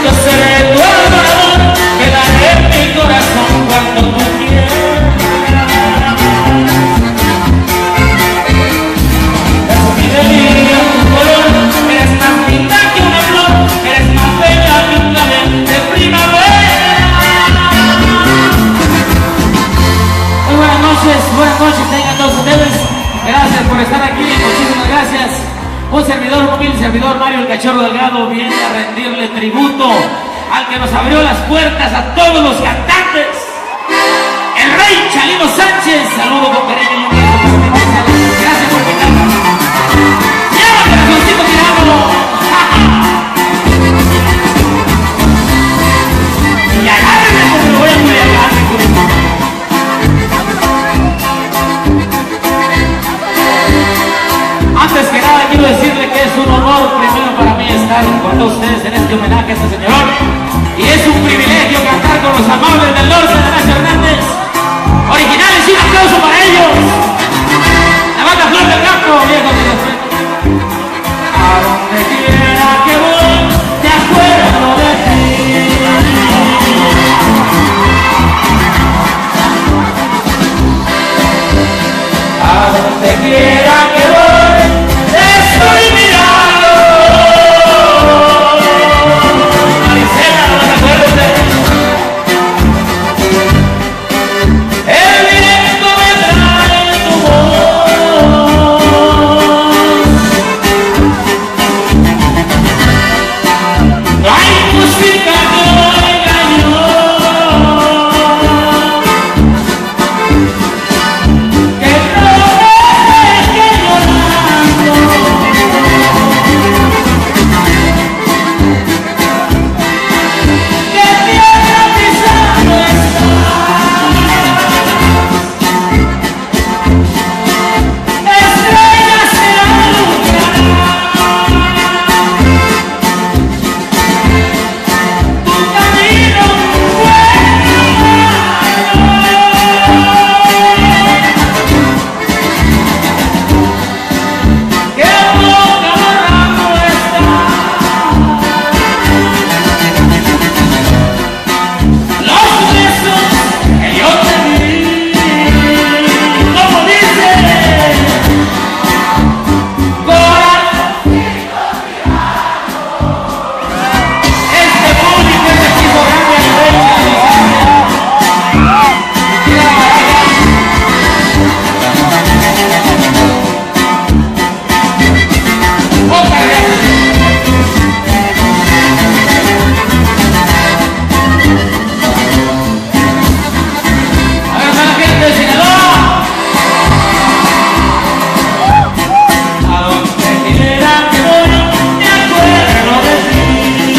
Yo seré tu adorador, quedaré en mi corazón cuando tú quieras. Es mi delirio tu color, eres más linda que una flor, eres más bella que un clavel de primavera. Muy buenas noches tengan todos ustedes. Gracias por estar aquí, muchísimas gracias. Un servidor, un humilde servidor, Mario el Cachorro Delgado, viene a rendirle tributo al que nos abrió las puertas a todos los cantantes, el Rey Chalino Sánchez. Saludo con cariño y un beso. Gracias por invitarnos. ¡Llévate, Razoncito Tirano! Y agárrenme porque lo voy a embriagar, mi currículum. Antes que nada quiero decirle que es un honor primero para mí estar con todos ustedes en este homenaje a este señor, y es un privilegio cantar con los amables del norte de Horacio Hernández, originales, y un aplauso para ellos. La banda Flor del Campo, viejo de respeto. A donde quiera que voy, te acuerdo de ti. A donde quiera que voy, estoy mirando. Maricela, no te acuerdas de el viento me trae tu voz. No hay música que oiga yo que no me deje llorando. Que tierra pisando estrellas se alumbrarán. Tu camino fue que boca amarrado está. Los besos que yo te di, como dice corazón. Este público es equipo grande al Rey Chalino Sánchez. Otra vez. A ver, a la gente de Sinaloa. A donde quiera que voy, me acuerdo de ti.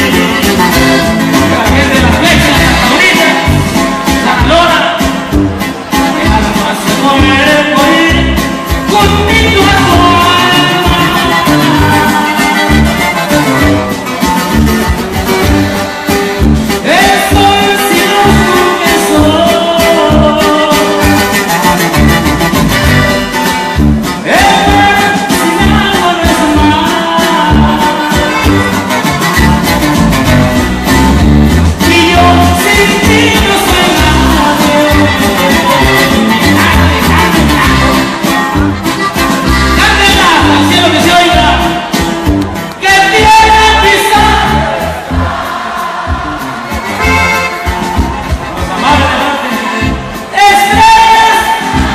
A la gente de Las Flechas, Santa Bonita, San Lora, el alma se muere por ir junto a tu alma. Estoy sin luz que soy. Sin agua no es mar. Y yo sin ti no soy nadie. Cántela al cielo que se oiga. Que tierra pisar. Los amables delante. Estrellas.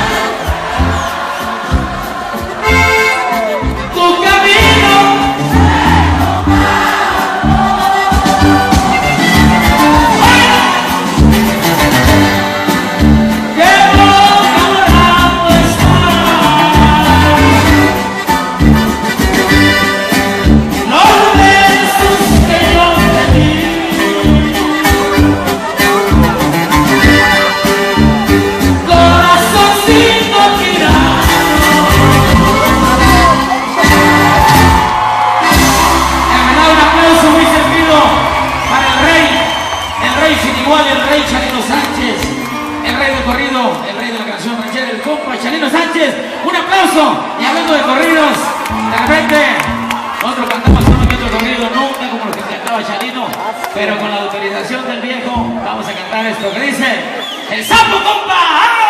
Tu camino. Que boca amarrado está. Los besos que yo te di, corazoncito tirano. Un aplauso muy sentido para el rey sin igual, el Rey Chalino Sánchez, el rey del corrido, el rey de la canción ranchera, el compa Chalino Sánchez. Un aplauso. Y hablando de corridos, de repente nosotros cantamos uno que otro corrido, nunca como lo que cantaba Chalino. Pero con la autorización del viejo, vamos a cantar esto que dice: ¡El sapo, compa!